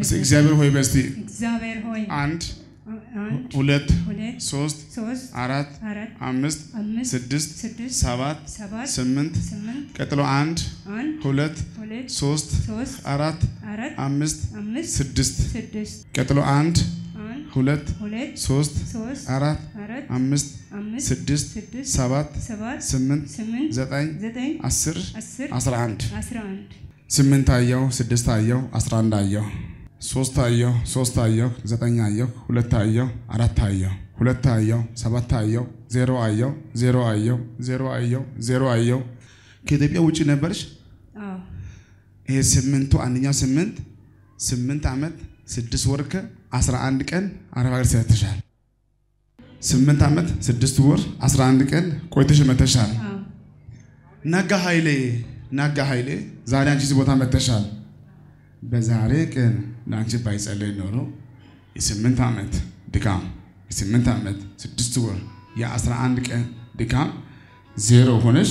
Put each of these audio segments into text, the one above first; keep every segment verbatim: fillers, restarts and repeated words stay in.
እግዚአብሔር ሆይ በስቲ እግዚአብሔር ሆይ አንድ ሁለት ሶስት አራት አምስት ስድስት ሰባት ስምንት ቀጥሎ አንድ ሁለት ሶስት አራት አምስት ስድስት ቀጥሎ አንድ ሁለት ሶስት አራት አምስት ስድስት ሰባት ስምንት ዘጠኝ አስር አስራ አንድ ስምንት አየው ስድስት አየው አስራ አንድ አየው ሶስት አየው ሶስት አየው ዘጠኝ አየው ሁለት አየው አራት አየው ሁለት አየው ሰባት አየው ዜሮ አየው ዜሮ አየው ዜሮ አየው ዜሮ አየው ከኢትዮጵያ ውጪ ነበርሽ? አዎ ይሄ ስምንቱ አንደኛው ስምንት ስምንት አመት ስድስት ወር ከአስራ አንድ ቀን አረብ ሀገር ሰርተሻል። ስምንት አመት ስድስት ወር አስራ አንድ ቀን ቆይተሽ መተሻል። አዎ ነጋ ኃይሌ ነጋ ኃይሌ ዛሬ አንቺ እዚህ ቦታ መተሻል። በዛሬ ቀን ላንቺ ባይጸለይ ኖሮ የስምንት አመት ድካም የስምንት አመት ስድስት ወር የአስራ አንድ ቀን ድካም ዜሮ ሆነሽ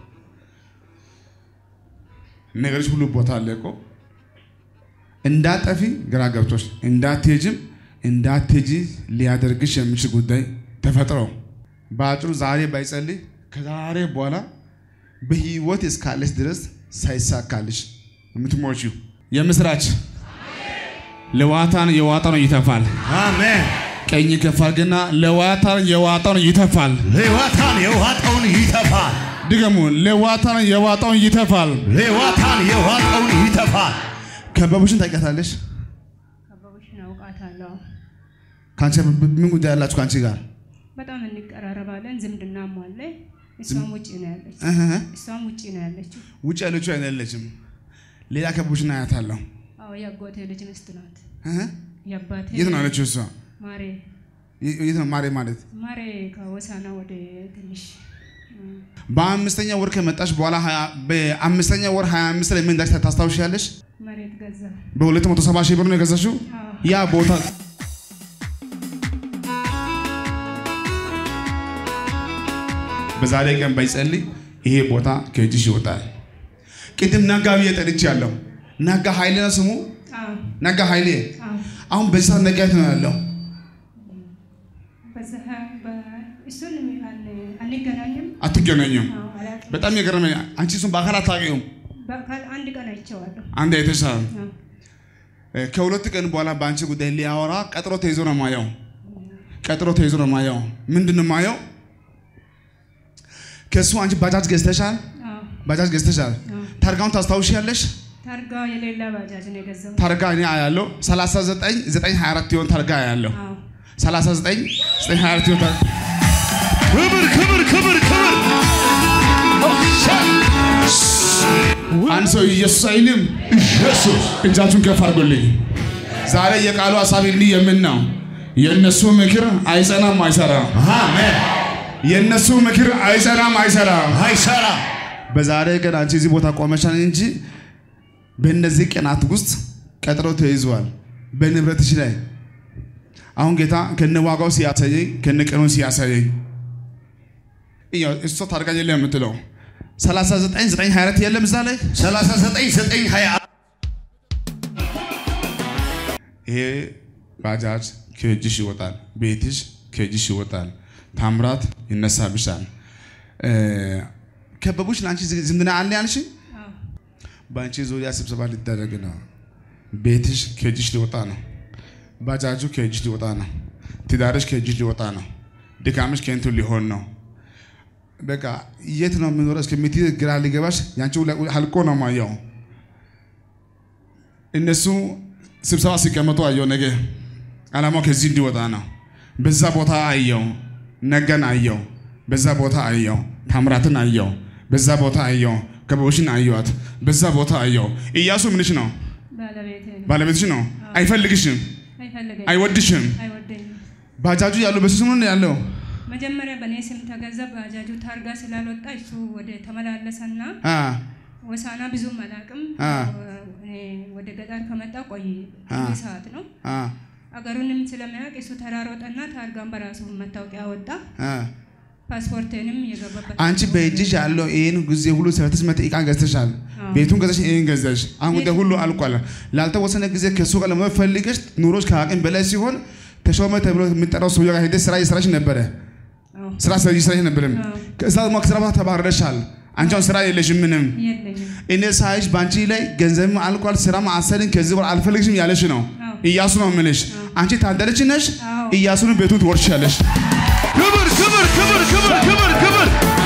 ነገርሽ ሁሉ ቦታ አለቆ እንዳጠፊ ግራ ገብቶሽ እንዳትሄጂም እንዳትሄጂ ሊያደርግሽ የሚችል ጉዳይ ተፈጥሮ ባጭሩ ዛሬ ባይጸልይ ከዛሬ በኋላ በህይወት እስካለሽ ድረስ ሳይሳካልሽ የምትሞቺው የምስራች ለዋታን የዋጣን ይተፋል። አሜን። ቀኝ ከፋልና ለዋታን የዋጣን ይተፋል። ለዋታን የዋጣውን ይተፋል። ድገሙ ለዋታን የዋጣውን ይተፋል። ለዋታን የዋጣውን ይተፋል። ከበቡሽን ታውቂያታለሽ? ከበቡሽን አውቃታለሁ። ካንቺ ምን ጉዳይ አላችሁ ካንቺ ጋር? በጣም እንቀራረባለን ዝምድናም አለ። እሷም ውጪ ነው ያለችው። እሷም ውጪ ነው ያለችው። ውጪ ያለችው አይደለችም። ሌላ ከበቡሽን አያታለሁ። አዎ ያጎቴ ልጅ ሚስት ናት። እህ ያባቴ የት ነው ያለችው እሷ? ማሬ የት ነው ማሬ ማለት? ማሬ ከወሳና ወደ ትንሽ በአምስተኛ ወር ከመጣሽ በኋላ በአምስተኛ ወር ሃያ አምስት ላይ ምን እንዳሽ ታስታውሻለሽ? መሬት ገዛ። በሁለት መቶ ሰባ ሺህ ብር ነው የገዛሽው? ያ ቦታ በዛሬ ቀን ባይጸልይ ይሄ ቦታ ከእጅሽ ይወጣል። ቅድም ነጋቢ የጠልች ያለው ነጋ ኃይሌ ነው ስሙ? አዎ ነጋ ኃይሌ። አሁን በዛ ነጋት ነው ያለው። በዛ በእሱን አንገናኝም አትገናኙም። በጣም የገረመኝ አንቺ እሱን በአካል አታውቂውም? በአካል አንድ ቀን አይቼዋለሁ። አንድ አይተሻል? ከሁለት ቀን በኋላ በአንቺ ጉዳይ ሊያወራ ቀጥሮ ተይዞ ነው ማየው። ቀጥሮ ተይዞ ነው ማየው። ምንድነው ማየው? ከሱ አንቺ ባጃጅ ገዝተሻል? አዎ ባጃጅ ገዝተሻል። ታርጋውን ታስታውሻለሽ? ታርጋ የሌላ ባጃጅ ነው የገዛው። ታርጋ እኔ አያለሁ ሰላሳ ዘጠኝ ዘጠኝ ሃያ አራት ይሆን ታርጋ አያለሁ። አዎ ሰላሳ ዘጠኝ ዘጠኝ ሃያ አራት ይሆን። ክብር ክብር ክብር ክብር አንድ ሰው ኢየሱስ አይልም? ኢየሱስ እጃችሁን ከፍ አድርጉልኝ። ዛሬ የቃሉ ሐሳብ እንዲህ የምን ነው? የነሱ ምክር አይጸናም አይሰራም። አሜን። የነሱ ምክር አይጸናም አይሰራም አይሰራም። በዛሬ ቀን አንቺ እዚህ ቦታ ቆመሻል እንጂ በእነዚህ ቀናት ውስጥ ቀጥሮ ተይዟል በንብረትሽ ላይ። አሁን ጌታ ከነዋጋው ሲያሳየኝ ከነቀኑ ሲያሳየኝ ይኸው እሱ ታርጋ የለም የምትለው ሰላሳ ዘጠኝ ዘጠኝ ሃያ አራት የለም እዛ ላይ ሰላሳ ዘጠኝ ዘጠኝ ሃያ አራት ይሄ ባጃጅ ከእጅሽ ይወጣል፣ ቤትሽ ከእጅሽ ይወጣል፣ ታምራት ይነሳብሻል። ከበቡሽ ላንቺ ዝምድና አለ ያልሽ? አዎ ባንቺ ዙሪያ ስብሰባ ሊደረግ ነው። ቤትሽ ከእጅሽ ሊወጣ ነው። ባጃጁ ከእጅሽ ሊወጣ ነው። ትዳርሽ ከእጅሽ ሊወጣ ነው። ድካምሽ ከንቱ ሊሆን ነው። በቃ የት ነው የምኖረው እስከሚት ግራ ሊገባሽ ያንቺ ሀልቆ ነው ማየው። እነሱ ስብሰባ ሲቀመጡ አየው ነገ አላማው ከዚህ እንዲወጣ ነው። በዛ ቦታ አየው ነገን አየው። በዛ ቦታ አየው ታምራትን አየው። በዛ ቦታ አየው ከበቡሽን አየዋት። በዛ ቦታ አየው። ኢያሱ ምንሽ ነው? ባለቤቴ ነው። ባለቤትሽ ነው። አይፈልግሽም፣ አይወድሽም። ባጃጁ ያለው በሱ ስም ነው ያለው። መጀመሪያ በኔ ስም ተገዛ። ባጃጁ ታርጋ ስላልወጣ እሱ ወደ ተመላለሰና አ ወሳና ብዙ መላቅም ወደ ገጠር ከመጣ ቆይ ሰዓት ነው። አ አገሩንም ስለማያውቅ እሱ ተራሮጠና ታርጋን በራሱ መታወቂያ ወጣ። አ ፓስፖርቴንም የገባበት አንቺ በእጅሽ ያለው ይሄን ጊዜ ሁሉ ሰርተሽ መጥተሽ ዕቃ ገዝተሻል ቤቱን ገዝተሽ ይሄን ገዝተሽ አሁን ጉዳይ ሁሉ አልቋል ላልተወሰነ ጊዜ ከሱ ጋር ለመፈልገሽ ኑሮሽ ከአቅም በላይ ሲሆን ተሾመ ተብሎ የሚጠራው ሰው ጋር ሄደሽ ስራ እየሰራሽ ነበረ ስራ እየሰራሽ ነበረ ከዛ ደግሞ ከስራ ቦታ ተባረሻል አንቺን ስራ የለሽም ምንም እኔ ሳይሽ ባንቺ ላይ ገንዘብም አልቋል ስራም አሰልን ከዚህ በኋላ አልፈልግሽም ያለሽ ነው ኢያሱ ነው የምልሽ አንቺ ታደለች ነሽ ኢያሱን ቤቱን ትወርሻለሽ ክብር ክብር ክብር ክብር ክብር ክብር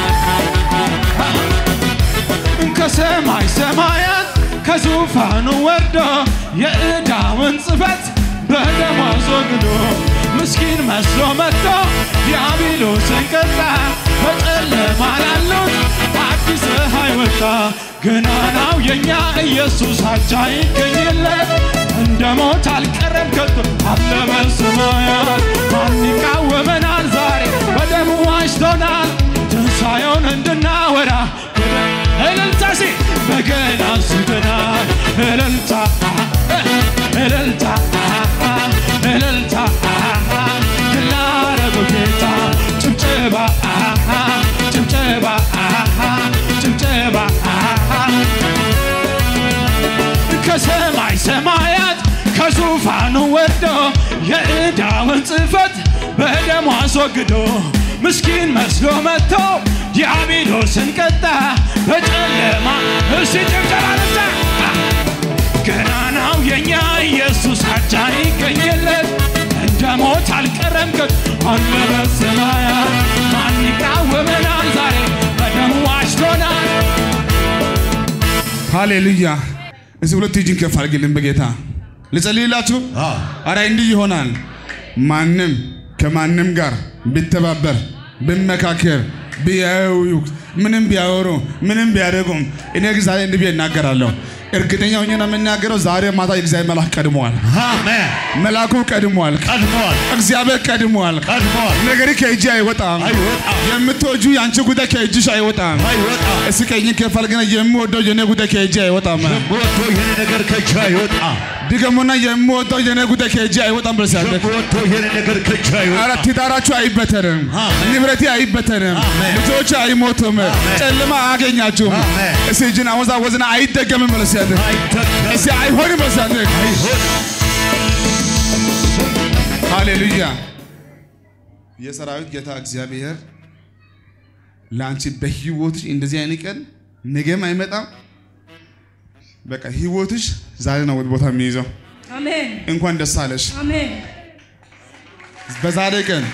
ከሰማይ ሰማያት ከዙፋኑ ወርዶ የዕዳውን ጽሕፈት በደሙ አስወግዶ ምስኪን መስሎ መጥቶ ዲያብሎስን ቀጣ በጨለማ ላሉት አዲስ ፀሐይ ወጣ ገናናው የኛ ኢየሱስ አቻ ይገኝለት እንደ ሞት አልቀረም ከቶ አለ በሰማያት ማን ይቃወመናል ዛሬ በደሙ ዋጅቶናል ትንሣኤውን እንድናወራ እልልታ ሲ በገና አንስተናል እልልታ እልልታ እልልታ ላረገው ጌታ ጭብጨባ ጭብጨባ ጭብጨባ ከሰማይ ሰማያት ከዙፋኑ ወርዶ የዕዳውን ጽሕፈት በደሙ አስወግዶ ምስኪን መስሎ መጥቶ ዲያብሎስን ቀጣ በጨለማ እስቲ ጭብጨባ ለታ ገናናው የኛ ኢየሱስ አቻ ይገኝለት እንደ ሞት አልቀረም ከቶ አለ በሰማያት ማን ይቃወመናል ዛሬ በደሙ ዋጅቶናል ሃሌሉያ እዚህ ሁለት እጅን ከፍ አድርግልን በጌታ ልጸልይላችሁ አረ እንዲህ ይሆናል ማንንም ከማንንም ጋር ቢተባበር ቢመካከር ቢያዩ ምንም ቢያወሩ ምንም ቢያደርጉም እኔ ዛሬ እንዲህ እናገራለሁ እርግጠኛ ሆኜ ነው የምናገረው ዛሬ ማታ እግዚአብሔር መልአክ ቀድሟል አሜን መልአኩ ቀድሟል ቀድሟል እግዚአብሔር ቀድሟል ቀድሟል ነገር ከእጅ አይወጣም አይወጣም የምትወጁ ያንቺ ጉዳይ ከእጅሽ አይወጣም አይወጣም እስኪ ቀኝ ከፋል ግን የምወደው የኔ ጉዳይ ከእጅ አይወጣም ወጥቶ የኔ ነገር ከእጅ አይወጣም ድገሙና የምወደው የኔ ጉዳይ ከእጅ አይወጣም ብለሻለህ ወጥቶ የኔ ነገር ከእጅ አይወጣም አረ ትዳራችሁ አይበተንም ንብረቴ አይበተንም ልጆች አይሞቱም ጨለማ አያገኛችሁም እስኪ እጅን አወዛወዝና አይደገምም ብለሻለህ እስኪ አይሆንም ብለሻለህ ሃሌሉያ የሰራዊት ጌታ እግዚአብሔር ላንቺ በህይወትሽ እንደዚህ አይነት ቀን ነገም አይመጣም በቃ ህይወትሽ ዛሬ ነው ወደ ቦታ የሚይዘው አሜን እንኳን ደስ አለሽ አሜን በዛሬ ቀን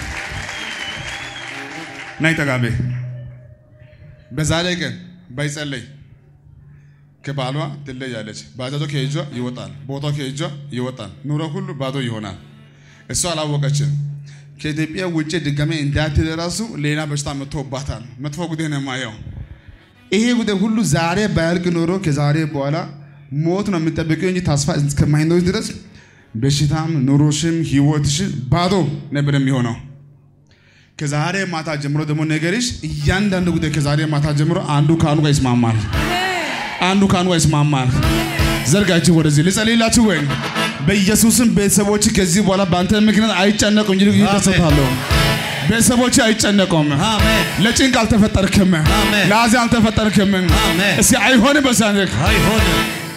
ናይ ተጋቤ በዛሬ ቀን ባይጸለይ ከባሏ ትለያለች ባጃጆ ከእጇ ይወጣል ቦታው ከእጇ ይወጣል ኑሮ ሁሉ ባዶ ይሆናል እሷ አላወቀችም ከኢትዮጵያ ውጪ ድጋሜ እንዳትደረሱ ሌላ በሽታ መጥቶባታል መጥፎ ጉዳይ ነው የማየው ይሄ ጉዳይ ሁሉ ዛሬ ባያልቅ ኖሮ ከዛሬ በኋላ ሞት ነው የምትጠብቂው እንጂ ተስፋ እስከማይኖር ድረስ በሽታም ኑሮሽም ህይወትሽ ባዶ ነበር የሚሆነው ከዛሬ ማታ ጀምሮ ደግሞ ነገርሽ እያንዳንዱ ጉዳይ ከዛሬ ማታ ጀምሮ አንዱ ካኑ ጋር ይስማማል አንዱ ካኑ ጋር ይስማማል ዘርጋችሁ ወደዚህ ልጸልይላችሁ ወይ በኢየሱስም ቤተሰቦች ከዚህ በኋላ ባንተ ምክንያት አይጨነቁም እንጂ ይደሰታሉ ቤተሰቦች አይጨነቁም አሜን ለጭንቅ አልተፈጠርክም አሜን ለአዚ አልተፈጠርክም አሜን እስኪ አይሆንም በሳንክ አይሆንም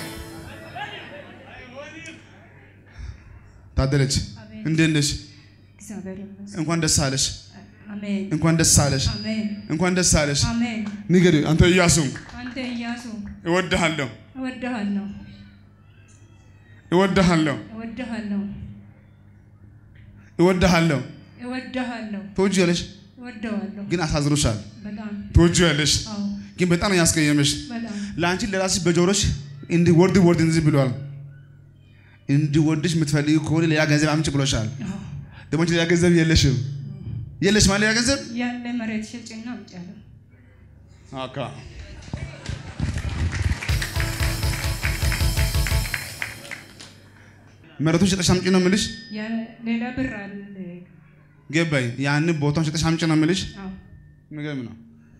ታደለች እንዴት ነሽ እንኳን ደስ አለሽ አሜን እንኳን ደስ አለሽ አሜን እንኳን ደስ አለሽ አሜን ንገሪ አንተ ኢያሱ አንተ ኢያሱ እወድሃለሁ እወድሃለሁ እወድሃለሁ እወድሃለሁ እወድሃለሁ እወድሃለሁ ትወጂያለሽ እወድሃለሁ ግን አሳዝሮሻል በጣም ትወጂያለሽ አዎ ግን በጣም ያስቀየመሽ በጣም ላንቺ ለራስሽ በጆሮሽ እንዲ ወርድ ወርድ እንደዚህ ብሏል እንዲ ወርድሽ የምትፈልጊ ከሆነ ሌላ ገንዘብ አምጪ ብሎሻል ደግሞ ሌላ ገንዘብ የለሽም የለሽ ማለት ሌላ ገንዘብ ያለ መሬት ሽጭና አምጪያለሁ አካ መሬቱን ሽጠሽ አምጪ ነው የምልሽ ያ ሌላ ብር አለ ገባኝ ያን ቦታውን ሽጠሽ አምጪ ነው የምልሽ አዎ ምንም ነው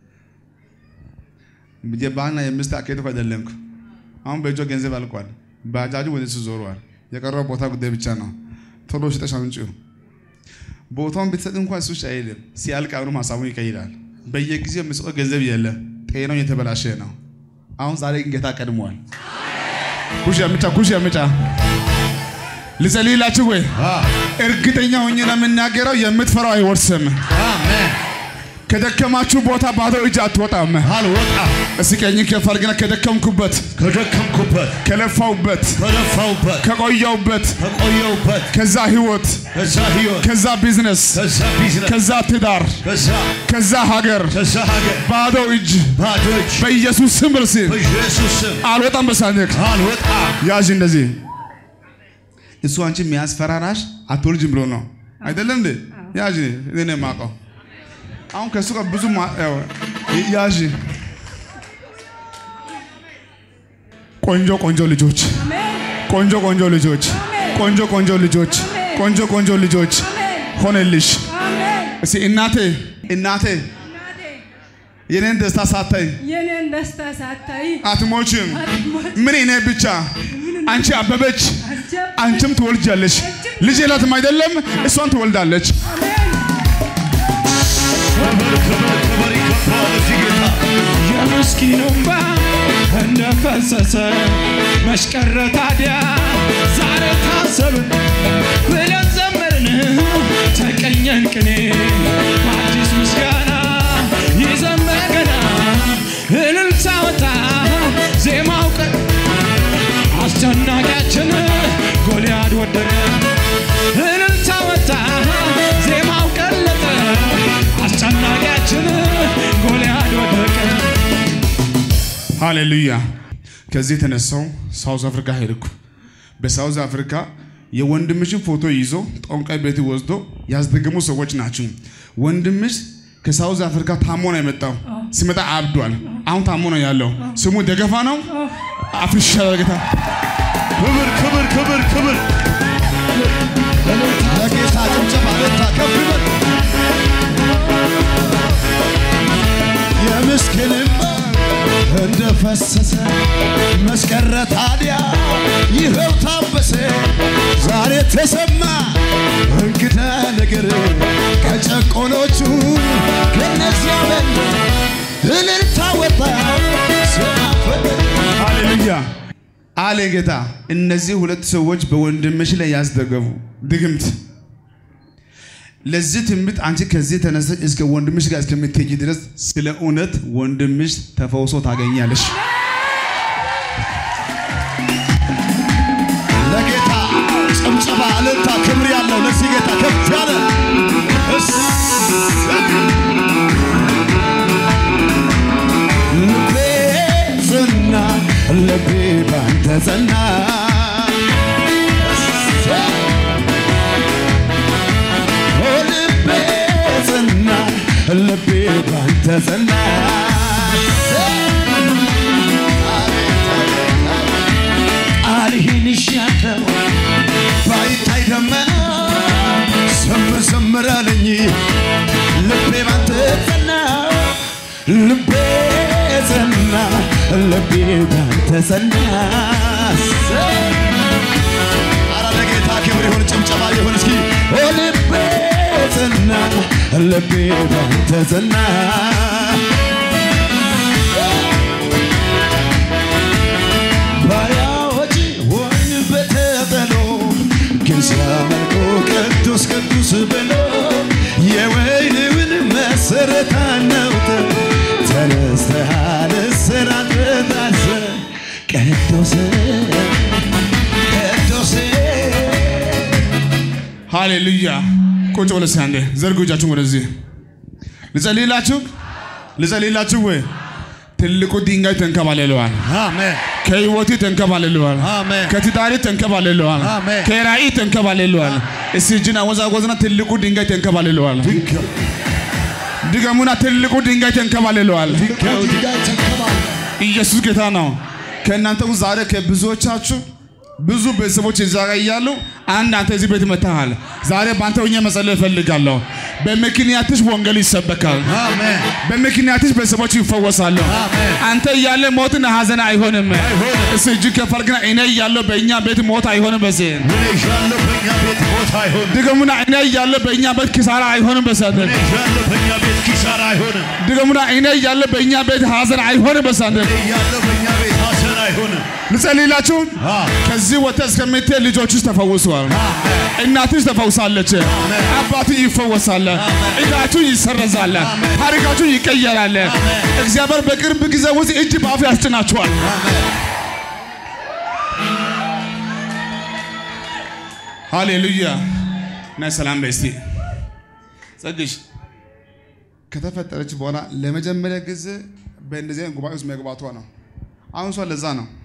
የባና የምስት አከቱ አይደለም አሁን በእጆ ገንዘብ አልቋል ባጃጁ ወደሱ ዞሯል የቀረው ቦታ ጉዳይ ብቻ ነው ቶሎ ሽጠሽ አምጪው ቦታውን ብትሰጥ እንኳን እሱ አይልም ሲያልቅ አብሮ ሐሳቡን ይቀይራል በየጊዜው መስጠት ገንዘብ የለም ጤናው የተበላሸ ነው አሁን ዛሬ ጌታ ቀድሟል ኩሽ ያምጫ ኩሽ ያምጫ ልጸልይላችሁ ወይ እርግጠኛ ሆኜ ለምናገረው የምትፈራው አይወርስም አሜን ከደከማችሁ ቦታ ባዶ እጅ አትወጣም አልወጣም እስከኝ ከፈርግና ከደከምኩበት ከደከምኩበት ከለፋውበት ከለፋውበት ከቆየውበት ከቆየውበት ከዛ ህይወት ከዛ ህይወት ከዛ ቢዝነስ ከዛ ቢዝነስ ከዛ ትዳር ከዛ ከዛ ሀገር ከዛ ሀገር ባዶ እጅ ባዶ እጅ በኢየሱስ ስም ብርሲ በኢየሱስ ስም አልወጣም በሳንክ አልወጣም ያዥ እንደዚህ እሱ አንቺ የሚያስፈራራሽ አትወልጅም ብሎ ነው አይደለም እንዴ ያዥ እኔ ማቀው አሁን ከሱ ጋር ብዙ ያዥ ቆንጆ ቆንጆ ልጆች ቆንጆ ቆንጆ ልጆች ቆንጆ ቆንጆ ልጆች ቆንጆ ቆንጆ ልጆች ሆነልሽ እሺ እናቴ እናቴ የኔን ደስታ ሳታይ የኔን ደስታ ሳታይ አትሞችም ምን እኔ ብቻ አንቺ አበበች አንቺም ትወልጃለሽ ልጅ የላትም አይደለም እሷን ትወልዳለች የምስኪኑ እንባ እንደፈሰሰ መሽቀረ ታዲያ ዛሬ ታሰብን ብለን ዘመርን ተቀኘን ቅኔ በአዲስ ምስጋና ይዘመር ገና እልልታ ወጣ ዜማው ቀን አስጨናቂያችን ጎልያድ ወደቀ እልልታ ወጣ ዜማው ቀለጠ አስጨናቂያችን ጎልያድ ወደቀ ሃሌሉያ ከዚህ ተነሳው ሳውዝ አፍሪካ ሄድኩ በሳውዝ አፍሪካ የወንድምሽን ፎቶ ይዞ ጦንቃይ ቤት ወስዶ ያስደገሙ ሰዎች ናቸው ወንድምሽ ከሳውዝ አፍሪካ ታሞ ነው የመጣው ሲመጣ አብዷል አሁን ታሞ ነው ያለው ስሙ ደገፋ ነው አፍሪሻ ጌታ ክብር ክብር ክብር ክብር ለጌታ ጭብጨባ ለታ ከብር የምስኪንም እንደፈሰሰ መስቀረ ታዲያ ይኸው ታበሰ ዛሬ ተሰማ እንግዳ ነገር ከጨቆኖቹ ከነዚያ በል እልልታ ወጣ ሃሌሉያ አለ ጌታ እነዚህ ሁለት ሰዎች በወንድምሽ ላይ ያስደገሙ ድግምት ለዚህ ትምት አንቺ ከዚህ ተነስተሽ እስከ ወንድምሽ ጋር እስከምትሄጂ ድረስ ስለ እውነት ወንድምሽ ተፈውሶ ታገኛለሽ ለጌታ ጭብጨባ ለታ ክብር ያለው ለዚህ ጌታ ከፍ ያለ ልቤ ጸና ልቤ ባንተ ጸና ልቤ ባንተ ጸና ቃልህን ይሻለው ባይታይ ደመና ዘምር ዘምር አለኝ ልቤ ባንተ ጸና ልቤ ጸና ልቤ ባንተ ጸና ኧረ ለጌታ ክብር ይሁን ጭብጨባ ይሁን እስኪ ልቤ ጸና ልቤ ባንተ ጸና ባሪያዎች ወይን በተጠሎ ግን ሲያመልኩ ቅዱስ ቅዱስ ብሎ የወይንን መሰረት አናውጥ ተነስተሃል እስራት በጣሰ ቅዱስ ቅዱስ ሃሌሉያ ቁጭ ብለህ አንዴ ዘርጉ እጃችሁን ወደዚህ ልጸልይላችሁ ልጸልይላችሁ ወይ ትልቁ ድንጋይ ተንከባለለዋል አሜን ከህይወት ተንከባለለዋል አሜን ከትዳር ተንከባለለዋል አሜን ከራእይ ተንከባለለዋል እስቲ እጅና ወዛወዝና ትልቁ ድንጋይ ተንከባለለዋል ድገሙና ትልቁ ድንጋይ ተንከባለለዋል ድንጋይ ተንከባለ ኢየሱስ ጌታ ነው ከእናንተ ዛሬ ከብዙዎቻችሁ ብዙ ቤተሰቦች እዛ ጋር እያሉ አንድ አንተ እዚህ ቤት መጣሃል ዛሬ ባንተ ሆኜ መጸለይ ፈልጋለሁ በመክንያትሽ ወንጌል ይሰበካል አሜን በመክንያትሽ ቤተሰቦች ይፈወሳሉ አሜን አንተ ያለ ሞትና ሐዘን አይሆንም እሱ እጅ ከፈልግና እኔ ያለው በእኛ ቤት ሞት አይሆንም በዚህ እኔ ያለው በእኛ ቤት ሞት አይሆንም ድገሙና እኔ ያለው በእኛ ቤት ኪሳራ አይሆንም በሳንተ እኔ ያለው በእኛ ቤት ኪሳራ አይሆንም ድገሙና እኔ ያለው በእኛ ቤት ሐዘን አይሆንም በሳንተ እኔ ያለው በእኛ ቤት ሐዘን አይሆንም ልጸልይላችሁ ከዚህ ወተስ ከመቴ ልጆችሽ ተፈውሰዋል እናትሽ ተፈውሳለች አባትሽ ይፈወሳል እዳችሁ ይሰረዛል ታሪካችሁ ይቀየራል እግዚአብሔር በቅርብ ጊዜ ውስጥ እጅ ባፍ ያስጭናችኋል ሃሌሉያ እና ሰላም በስቲ ጸግሽ ከተፈጠረች በኋላ ለመጀመሪያ ጊዜ በእንደዚህ ጉባኤ ውስጥ መግባቷ ነው አሁን ሰው ለዛ ነው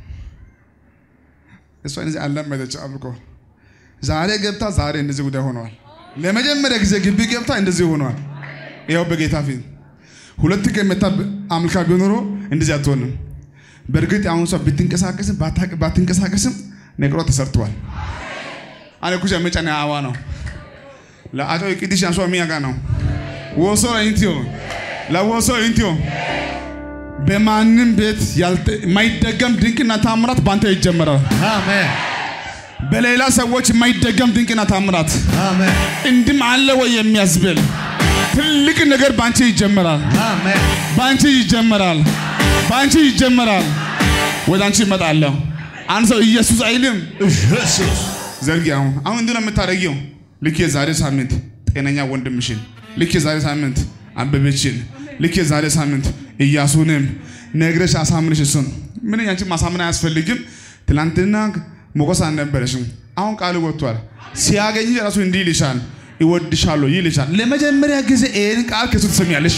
እሷ እንደዚህ አለመደች አብቆ ዛሬ ገብታ ዛሬ እንደዚህ ጉዳይ ሆኗል ለመጀመሪያ ጊዜ ግቢ ገብታ እንደዚህ ሆኗል ይሄው በጌታ ፊት ሁለት ከመታ አምልካ ቢኖር እንደዚህ አትሆንም በርግጥ አሁን ሰው ብትንቀሳቀስ ባትንቀሳቀስም ነገሩ ተሰርቷል አለ ኩጃ መጫና አዋ ነው ለአቶ ይቅዲሽ አንሶ ሚያጋ ነው ወሶ ኢንቲዮ ለወሶ ኢንቲዮ በማንም ቤት የማይደገም ድንቅና ታምራት ባንተ ይጀምራል አሜን በሌላ ሰዎች የማይደገም ድንቅና ታምራት አሜን እንድም አለ ወይ የሚያስብል ትልቅ ነገር ባንቺ ይጀምራል አሜን ባንቺ ይጀምራል ባንቺ ይጀምራል ወዳንቺ ይመጣል አንተ ሰው ኢየሱስ አይልም ኢየሱስ ዘርጊያው አሁን እንደና መታረጊው ልክ የዛሬ ሳምንት ጤነኛ ወንድምሽን ልክ የዛሬ ሳምንት አንበበችን ልክ የዛሬ ሳምንት ኢያሱንም ነግረሽ አሳምነሽ እሱን ምን ያንቺ ማሳመን አያስፈልግም ትላንትና ሞቆስ አንነበረሽም አሁን ቃል ወጥቷል ሲያገኝ ራሱ እንዲህ ይልሻል ይወድሻለሁ ይልሻል ለመጀመሪያ ጊዜ ይሄን ቃል ከሱ ትሰሚያለሽ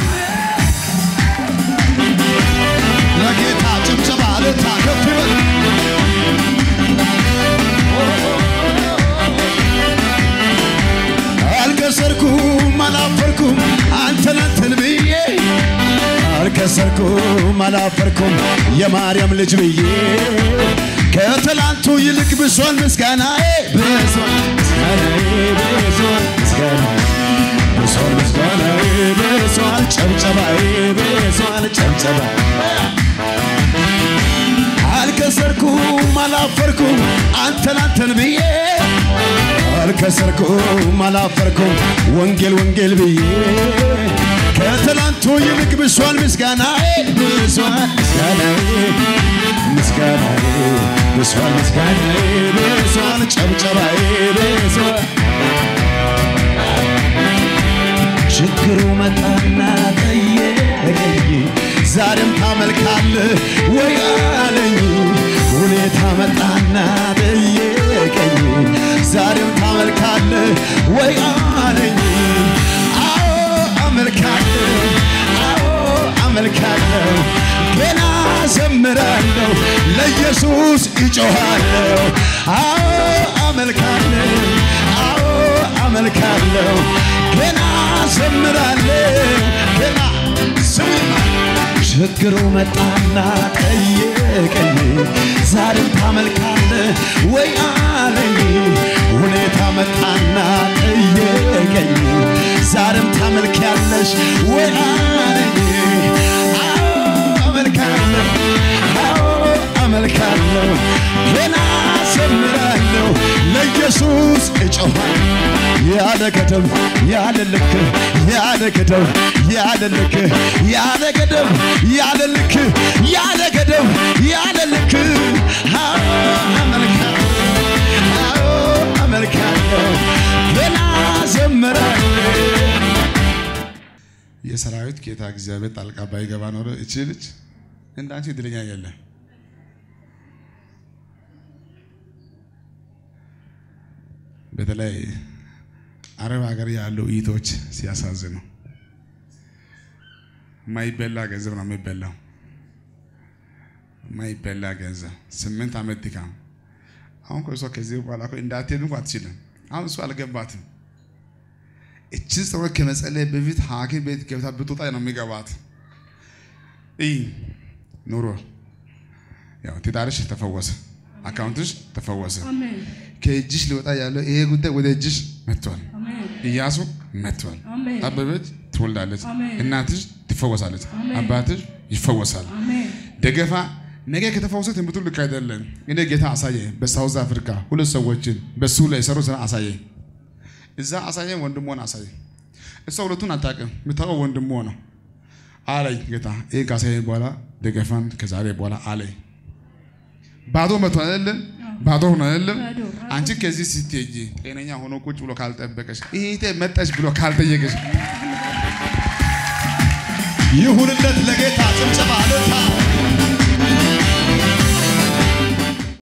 ለጌታ ጭብጨባ ለታ ከፍ ይበል አልከሰርኩም አላፈርኩም አንተን አንተን ብዬ አልከሰርኩም አላፈርኩም የማርያም ልጅ ብዬ ከትላንቱ ይልቅ ብሷል ምስጋናዬ ብሷል ምስጋናዬ ብሷል ምስጋናዬ ብሷል ምስጋናዬ ብሷል ጨብጨባዬ ብሷል ጨብጨባዬ አልከሰርኩም አላፈርኩም አንተን አንተን ብዬ አልከሰርኩም አላፈርኩም ወንጌል ወንጌል ብዬ ከትላንቱ ይልቅ ብሷል ምስጋናዬ ብሷል ምስጋናዬ ምስጋናዬ ብሷል ምስጋናዬ ብሷል ጨብጨባዬ ብሷል ችግሩ መጣና ጠየቀኝ ዛሬም ታመልካለህ ወይ አለኝ ሁኔታ መጣና ጠየቀኝ ዛሬም ታመልካለህ ወይ አለኝ አዎ አመልካለሁ አዎ አመልካለሁ ገና ዘምራለሁ ለኢየሱስ እጮሃለሁ አዎ አመልካለሁ አዎ አመልካለሁ ገና ዘምራለሁ ገና ስሙኝ ችግሩ መጣና ጠየቀኝ ዛሬም ታመልካለህ ወይ አለኝ ሁኔታ መጣና ጠየቀኝ ዛሬም ታመልኪያለሽ ወይ አለኝ አዎ አመልካለሁ አዎ አመልካለሁ ገና ዘምራለሁ ለኢየሱስ እጮሃለሁ ያለ ገደብ ያለ ልክ ያለ ገደብ ያለ ልክ ያለ ገደብ ያለ ልክ ያለ ገደብ ያለ ልክ አመልካለሁ አዎ አመልካለሁ ገና ዘምራለሁ የሰራዊት ጌታ እግዚአብሔር ጣልቃ ባይገባ ኖሮ እቺ ልጅ እንዳንቺ ድልኛ የለም በተለይ አረብ ሀገር ያለው ኢቶች ሲያሳዝኑ ማይበላ ገንዘብ ነው የሚበላው ማይበላ ገንዘብ ስምንት አመት ድካም አሁን እኮ እሷ ከዚህ በኋላ እኮ እንዳትሄድ እንኳን አትችልም አሁን እሷ አልገባትም እቺ ጸሎት ከመጸለይ በፊት ሐኪም ቤት ገብታ ብትወጣ ነው የሚገባት እይ ኑሮ ያው ትዳርሽ ተፈወሰ አካውንትሽ ተፈወሰ አሜን ከእጅሽ ሊወጣ ያለው ይሄ ጉዳይ ወደ እጅሽ መጥቷል አሜን ኢያሱ መጥቷል አሜን አበበች ትወልዳለች አሜን እናትሽ ትፈወሳለች አባትሽ ይፈወሳል አሜን ደገፋ ነገ ከተፈወሰ ትምብቱ ልክ አይደለም እኔ ጌታ አሳየ በሳውዝ አፍሪካ ሁለት ሰዎችን በሱ ላይ ሰሩ ስራ አሳየ እዛ አሳየ ወንድሞን አሳየ እሱ ሁለቱን አጣቀም ምታው ወንድሞ ነው አለኝ ጌታ ይሄ ካሳየ በኋላ ደገፋን ከዛሬ በኋላ አለኝ ባዶ መቶ አይደለም ባዶ ነው አይደለም አንቺ ከዚህ ስትሄጂ ጤነኛ ሆኖ ቁጭ ብሎ ካልጠበቀሽ ይሄ መጣሽ ብሎ ካልጠየቀሽ ይሁንለት ለጌታ ጭብጨባ አለታ